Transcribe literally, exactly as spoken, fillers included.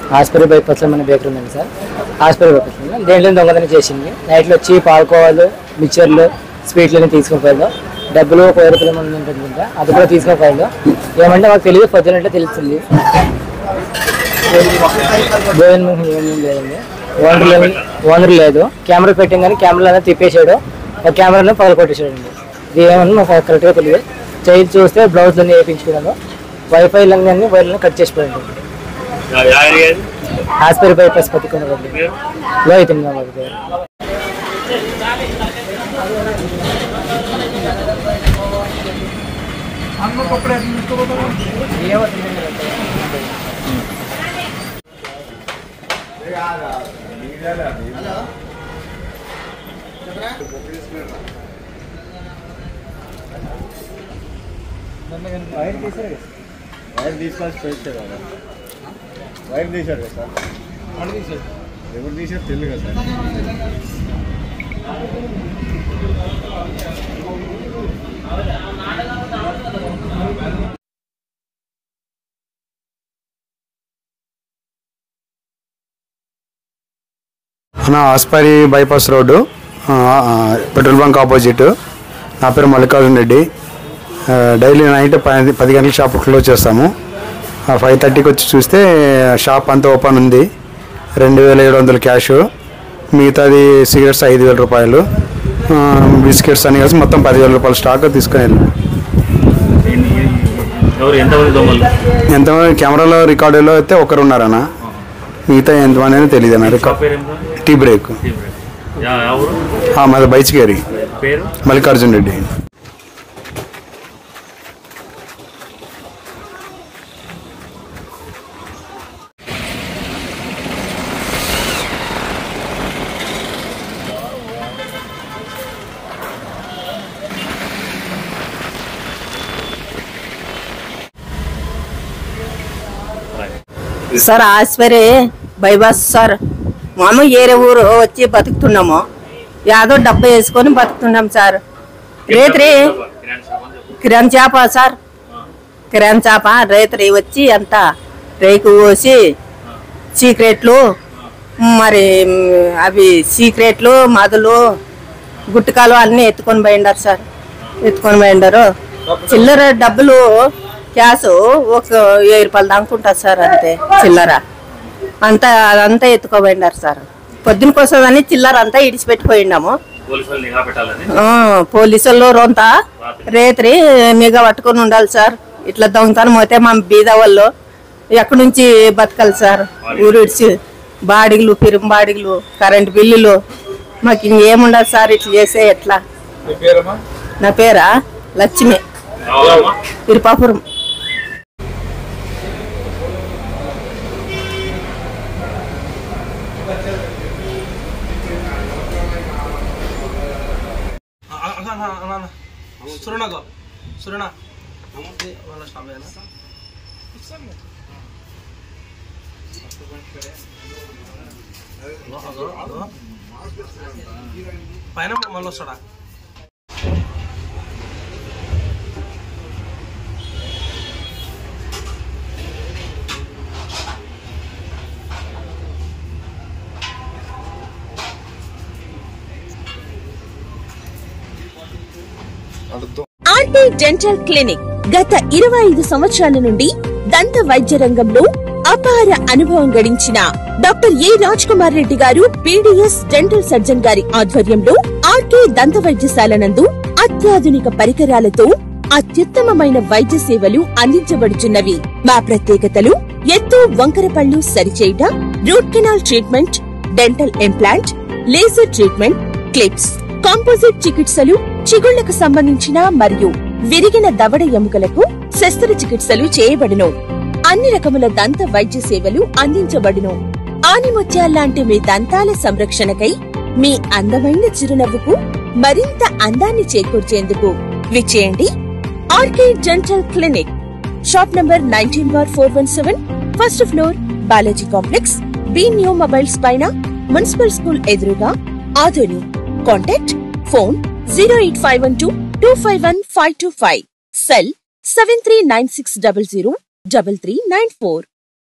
Hospital బైపాస్లో మన bakery ఉందండి sir. Hospital బైపాస్లో దేంట్లో దొంగతనం చేసింది. నైట్లో వచ్చి పాల్కోవాలు, మిక్చర్లు, స్వీట్లన్నీ తీసుకుని పోయాడు. డబ్బులు ఒక వెయ్యి రూపాయల మంది ఉంటుంది, అది కూడా తీసుకుని పోయాడు. ఏమంటే మాకు తెలియదు, పొద్దునంటే తెలుస్తుంది. భోజనం ఏమీ లేదండి, ఓనర్ లేదు ఓనర్ లేదు కెమెరా పెట్టాం కానీ కెమెరా తిప్పేసాడు, ఒక కెమెరాను పగల కొట్టేసాడండి. ఇది ఏమన్నా మాకు కరెక్ట్గా తెలియదు. చైర్ చూస్తే బ్లౌజ్లన్నీ వేయించుకున్నాను, వైఫైలన్నీ వైర్లన్నీ కట్ చేసిపోయాడు. హాస్పిటల్ బైపాస్ పట్టుకున్నాడు లో అవుతుంది మాకు. వైర్ తీసారు వైర్ తీసుకొచ్చి పెట్టారు వైర్ తీశారు కదా సార్. తీసారు ఎవరు తీసారు తెలియదు కదా సార్. నా Aspari bypass road, petrol bunk opposite. నా పేరు మల్లికార్జున రెడ్డి. డైలీ నైట్ పది పది గంటల షాప్ క్లోజ్ చేస్తాము. ఫైవ్ థర్టీకి వచ్చి చూస్తే షాప్ అంతా ఓపెన్ ఉంది. రెండు వేల ఏడు వందలు క్యాష్, మిగతాది సిగరెట్స్ ఐదు వేల రూపాయలు, బిస్కెట్స్ అని కలిసి మొత్తం పదివేల రూపాయలు స్టాక్ తీసుకొని వెళ్ళాం. ఎంతమంది కెమెరాలో రికార్డులో అయితే ఒకరు ఉన్నారన్న, మిగతా ఎంతమంది అని తెలియదు అన్న. టీ బ్రేక్ మాది Baichikeri. Mallikarjuna Reddy. Sir Aspari bypass sir. మేము ఏరే ఊరు వచ్చి బతుకుతున్నాము, యాదో డబ్బా వేసుకొని బతుకుతున్నాం సార్. రేత్రి కిరాణ్ చేప సార్, కిరాణ్ చేప రేత్రి వచ్చి అంతా రేకు పోసి సీక్రెట్లు, మరి అవి సీక్రెట్లు, మదులు, గుట్టకాలు అన్నీ ఎత్తుకొని పోయిండారు సార్. ఎత్తుకొని పోయిండారు. చిల్లర డబ్బులు క్యాష్ ఒక వెయ్యి రూపాయలు దాకుంటుంది సార్, అంతే చిల్లర అంతా అదంతా ఎత్తుకోబోయినారు సార్. పొద్దునకి వస్తుందని చిల్లర అంతా ఇడిచిపెట్టిపోయినాము. పోలీసులు రొంత రేత్రి నిఘా పట్టుకొని ఉండాలి సార్. ఇట్లా దొంగతనం పోతే మా బీద వాళ్ళు ఎక్కడి నుంచి బతకాలి సార్. ఊరు ఇడిచి బాడిగలు, పిరుం బాడిగలు, కరెంటు బిల్లులు, మాకు ఇంకేముండదు సార్. ఇట్లా చేసే ఎట్లా? నా పేరా లక్ష్మి, ఇరుపాపురం. सुरना को सुरना वाला स्टाफ है ना పైన మళ్ళీ వస్తాడా? ఆర్టీ డెంటల్ క్లినిక్ గత ఇరవై ఐదు సంవత్సరాల నుండి దంత వైద్య రంగంలో అపార అనుభవం గడించిన doctor A Raj Kumar Reddy garu BDS dental surgeon గారి ఆధ్వర్యంలో ఆర్కే దంత వైద్యశాల నందు అత్యాధునిక పరికరాలతో అత్యుత్తమమైన వైద్య సేవలు అందించబడుచున్నవి. మా ప్రత్యేకతలు ఎత్తు వంకర పళ్ళు సరిచేయుట, root canal treatment, dental implant, laser treatment, clips, composite చికిత్సలు, చిగుళ్లకు సంబంధించిన మరియు విరిగిన దవడ ఎముకలకు శస్త్రచికిత్సలు చేయబడును. అన్ని రకముల దంత వైద్య సేవలు అందించబడును. ఆనిముత్యాల్లాంటి మీ దంతాల సంరక్షణకై మీ అందమైన చిరునవ్వుకు మరింత అందాన్ని చేకూర్చేందుకు విచ్చేయండి RK dental clinic. Shop number nineteen bar four one seven, first floor, Balaji complex, B new mobiles పైన, మున్సిపల్ స్కూల్ ఎదురుగా, Adoni. Contact phone zero eight five one two two five one five two five, cell seven three nine six double zero double three nine four.